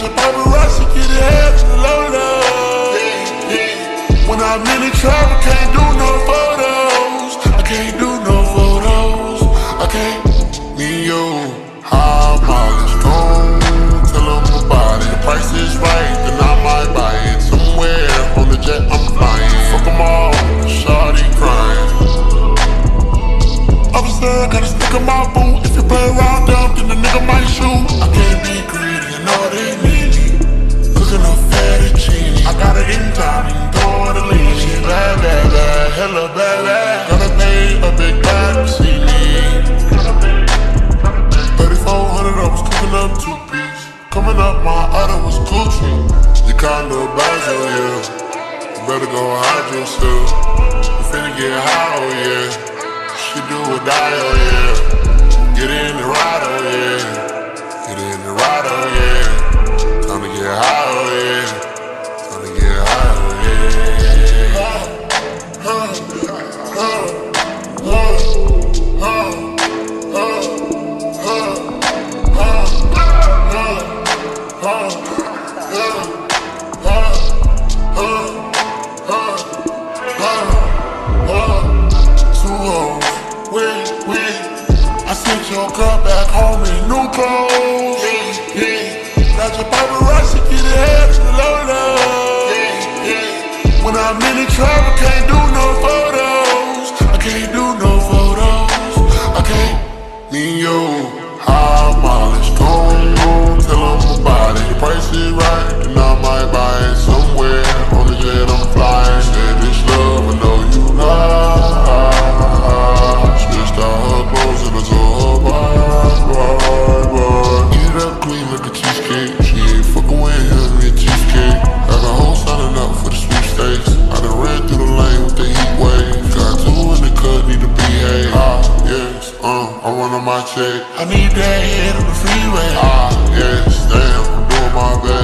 your paparazzi, get ahead of the loader. When I'm in the trap, I can't do no photos. I can't do no photos. I can't. Me and you, high mileage, gon' tell them about it. The price is right, then I might buy it. Somewhere on the jet I'm flying. Fuck them all, shawty crying. Officer, got a stick in my boot. If you play around them, then the nigga might shoot. I can't be greedy, you know they need me. Cooking up fettuccine. I got it in time, you can throw it a lean. She bad, bad, bad, hella bad, bad. Gotta pay a big bag to see me. 3,400, I was cooking up 2-piece. Coming up, my order was Gucci. You kinda bad, oh yeah. You better go hide yourself. You finna get high, oh yeah. She do or die, oh yeah. Get in the ride, oh yeah. Get in the ride, oh yeah. Time to get high, oh yeah. Time to get high, oh yeah. I sent your girl back home in new clothes. Got your paparazzi, get ahead of the loader. When I'm in the trap, I can't do no photos. I can't do no photos. I can't. Me and you, high mileage, gon' tell them about it. The price is right, then I might buy it. Somewhere on the jet I'm flying. Said this love, I know you lie. Switched out her clothes and I told her bye. Eat it up clean like a cheesecake. She ain't fucking with him, me a cheesecake. Got a whole signing up for the sweepstakes. I done ran through the lane with the heat wave. Got 2 in the cut, need to behave. Yes, I run on my check. I need that head on the freeway. Yes, damn, I'm doing my best.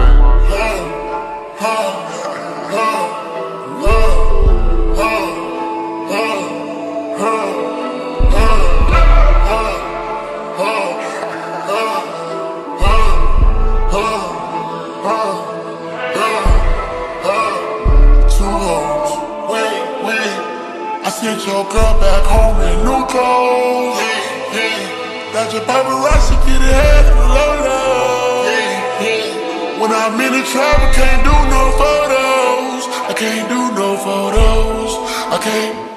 I sent your girl back home in new clothes. Got your paparazzi, get ahead of the loader. When I'm in the trap, I can't do no photos. I can't do no photos. I can't.